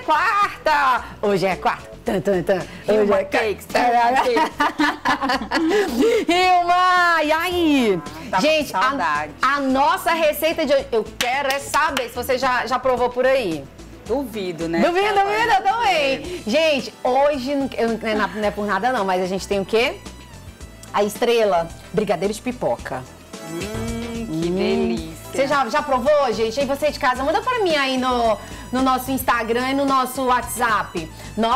quarta! Hoje é quarta. Hoje é cakes. Hilma, e aí? Tá gente, com saudade. A nossa receita de hoje, eu quero é saber se você já provou por aí. Duvido, né? Duvido, eu também. Gente, hoje, não é por nada não, mas a gente tem o quê? A estrela, brigadeiro de pipoca. Que delícia. Você já provou, gente? E você de casa, manda pra mim aí no nosso Instagram e no nosso WhatsApp.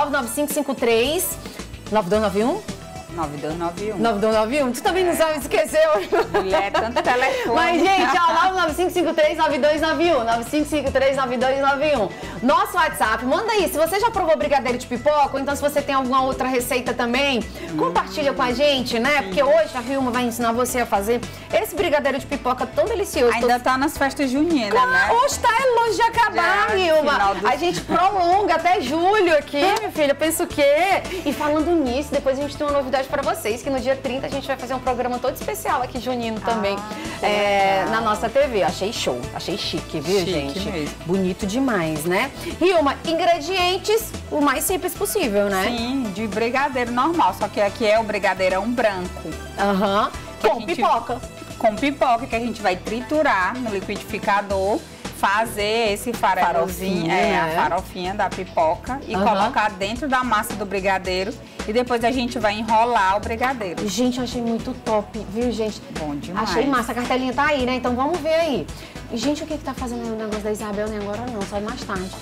99553 9291. 9291. 9291? Tu também não sabe, esqueceu. Mulher, tanto telefone. Mas, gente, ó, 99553-9291. 99553-9291. Nosso WhatsApp, manda aí. Se você já provou brigadeiro de pipoca, ou então se você tem alguma outra receita também, compartilha com a gente, né? Porque hoje a Hilma vai ensinar você a fazer esse brigadeiro de pipoca tão delicioso. Ainda tá nas festas juninas, né? Hoje tá longe de acabar, Hilma. A gente prolonga até julho aqui, minha filha. Pensa o quê? E falando nisso, depois a gente tem uma novidade para vocês, que no dia 30 a gente vai fazer um programa todo especial aqui, junino também, na nossa TV. Achei show, achei chique, viu, gente? Mesmo. Bonito demais, né? Hilma, ingredientes o mais simples possível, né? Sim, de brigadeiro normal, só que aqui é o brigadeirão branco. Aham, com pipoca. Com pipoca, que a gente vai triturar no liquidificador, fazer esse farofinho, né? A farofinha da pipoca e colocar dentro da massa do brigadeiro e depois a gente vai enrolar o brigadeiro. Gente, eu achei muito top, viu, gente? Bom demais. Achei massa, a cartelinha tá aí, né? Então vamos ver aí. E, gente, o que tá fazendo o negócio da Isabel? Nem agora não, só mais tarde.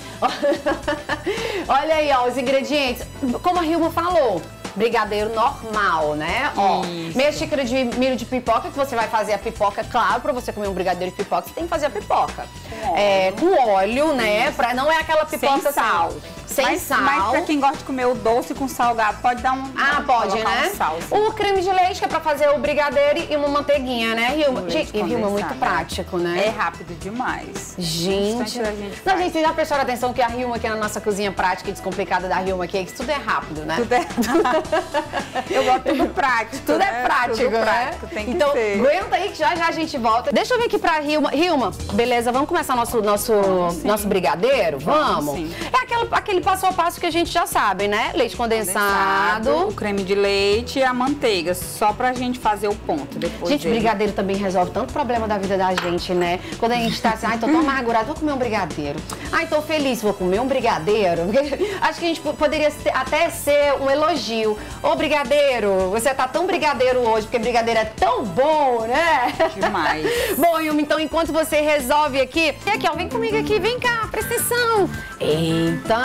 Olha aí, ó, os ingredientes. Como a Hilma falou, brigadeiro normal, né? Ó, meia xícara de milho de pipoca, que você vai fazer a pipoca, claro, pra você comer um brigadeiro de pipoca, você tem que fazer a pipoca. Com óleo, né? Não é aquela pipoca sem sal. Sem sal. Mas pra quem gosta de comer o doce com salgado, pode dar um... pode, né? Um sal, o creme de leite, que é pra fazer o brigadeiro e uma manteiguinha, né, Hilma? Gente, e Hilma é muito prático, né? É rápido demais. Gente. Não, gente, vocês já prestaram atenção que a Hilma aqui na nossa cozinha prática e descomplicada da Hilma Cakes, tudo é rápido, né? Tudo é... Eu gosto tudo prático. Tudo é prático, tudo né? prático, tem que então, ser. aguenta aí que já a gente volta. Deixa eu vir aqui pra Hilma. Hilma, beleza, vamos começar nosso brigadeiro? Vamos? Sim. É aquele passo a passo que a gente já sabe, né? Leite condensado. O creme de leite e a manteiga, só pra gente fazer o ponto depois. Gente, brigadeiro também resolve tanto problema da vida da gente, né? Quando a gente tá assim, tô tão amargurado, vou comer um brigadeiro. Tô feliz, vou comer um brigadeiro. Acho que a gente poderia até ser um elogio. Ô, brigadeiro, você tá tão brigadeiro hoje, porque brigadeiro é tão bom, né? Demais. Bom, Hilma, então enquanto você resolve aqui, ó, vem comigo aqui, vem cá, presta atenção. Eita,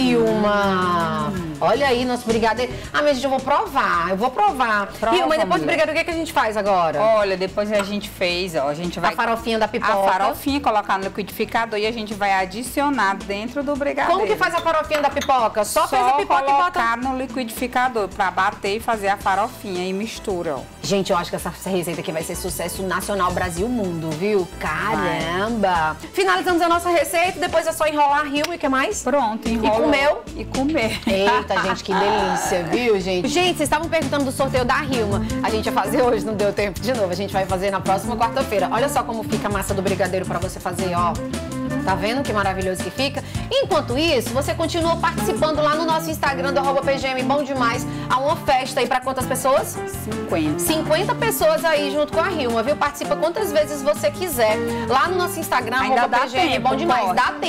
Hilma. Olha aí nosso brigadeiro. Mas gente, eu vou provar. Hilma, depois do brigadeiro, o que a gente faz agora? Olha, depois a gente fez, ó, a gente vai... A farofinha da pipoca. A farofinha, colocar no liquidificador e a gente vai adicionar dentro do brigadeiro. Como que faz a farofinha da pipoca? Só faz a pipoca colocar e bota... no liquidificador pra bater e fazer a farofinha e mistura, ó. Gente, eu acho que essa receita aqui vai ser sucesso nacional, Brasil, mundo, viu? Caramba! Finalizamos a nossa receita, depois é só enrolar, Hilma, e o que mais? Pronto, enrolou. E comeu? E comer. Eita, gente, que delícia, viu, gente? Gente, vocês estavam perguntando do sorteio da Hilma. A gente ia fazer hoje, não deu tempo de novo. A gente vai fazer na próxima quarta-feira. Olha só como fica a massa do brigadeiro pra você fazer, ó. Tá vendo que maravilhoso que fica? Enquanto isso, você continua participando lá no nosso Instagram do @PGM Bom Demais. Há uma festa aí pra quantas pessoas? 50. 50 pessoas aí junto com a Hilma, viu? Participa quantas vezes você quiser. Lá no nosso Instagram, Ainda dá @PGM tempo, Bom Demais. pode. Dá tempo.